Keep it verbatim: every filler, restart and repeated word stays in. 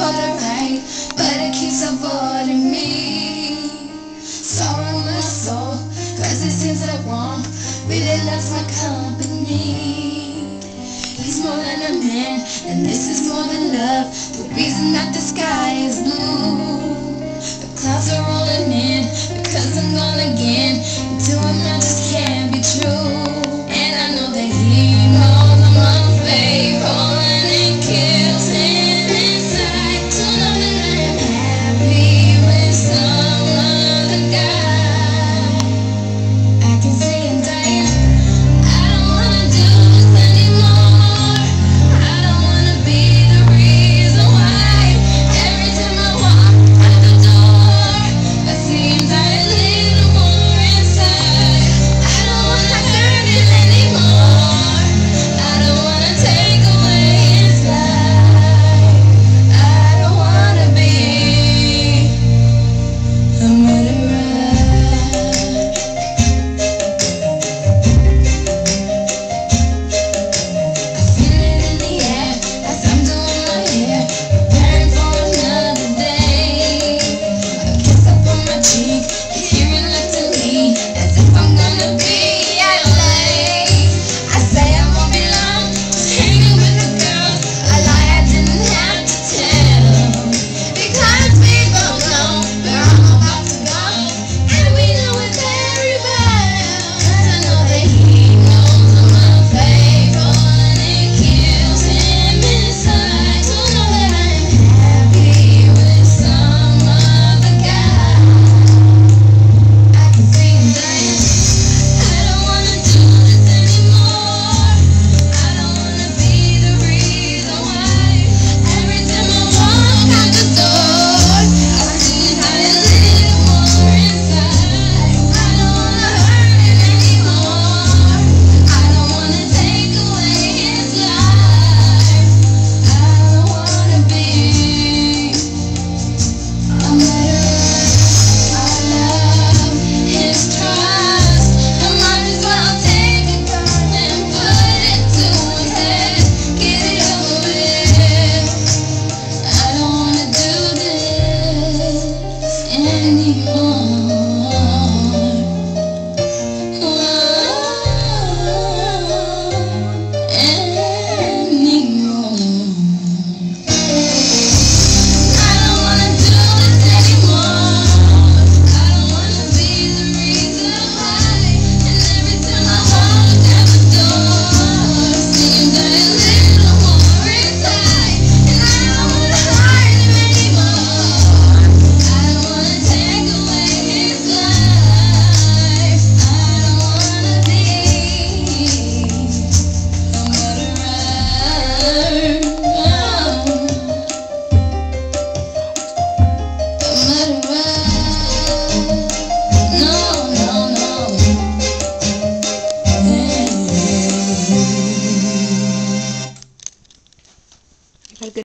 for the right, but it keeps avoiding me. Sorrow my soul, cause it seems that one really loves my company. He's more than a man, and this is more than love. The reason that the sky is blue